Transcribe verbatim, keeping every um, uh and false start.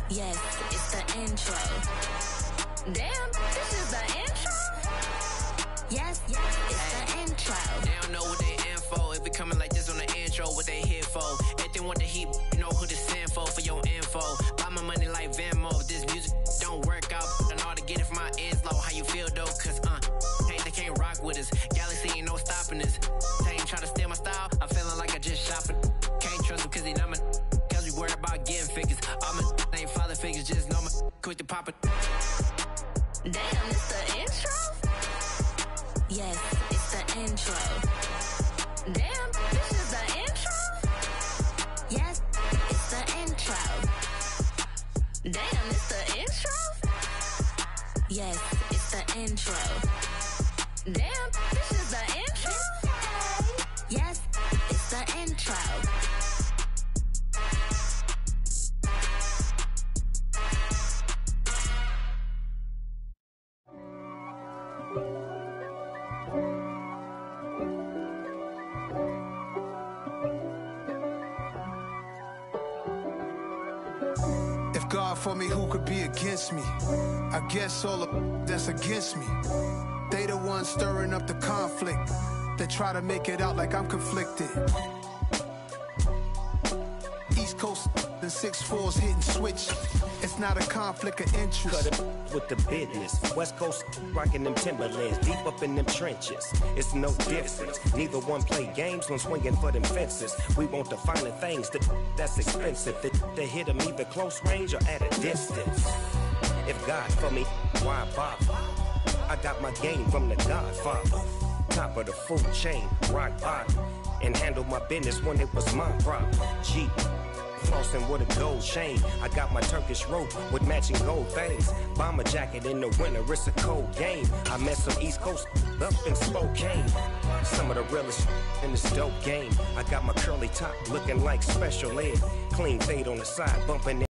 Yes, it's the intro. Damn, this is the intro? Yes, yes, it's hey, the intro. They don't know what they in for. If we coming like this on the intro, what they here for? Everything want the heat, you know who to send for, for your info. Buy my money like Venmo. This music don't work out, and all to get it from my ends low. How you feel though? Cause uh, hey, they can't rock with us. Galaxy ain't no stopping us. They ain't try to steal my style. I'm feeling like I just shopping. Can't trust him cause he not my. Cause we worried about getting figures. All my ain't father figures, just know my quick to pop it. Damn, it's the intro? Yes, it's the intro. Damn, this is the intro? Yes, it's the intro. Damn, it's the intro? Yes, it's the intro. Damn, this is the intro? Yes, it's the intro. God for me, who could be against me? I guess all the that's against me. They the ones stirring up the conflict. They try to make it out like I'm conflicted. East Coast and six fours hitting switch. It's not a conflict of interest. Cut it with the business. West Coast rocking them Timberlands, deep up in them trenches. It's no difference. Neither one play games when swinging for them fences. We want the finer things that that's expensive. That they hit them either close range or at a distance. If God for me, why bother? I got my game from the Godfather. Top of the food chain, rock bottom, and handle my business when it was my problem. G. Flossing with a gold chain. I got my Turkish rope with matching gold things. Bomber jacket in the winter, it's a cold game. I met some East Coast up in Spokane. Some of the realest in this dope game. I got my curly top looking like special ed. Clean fade on the side, bumping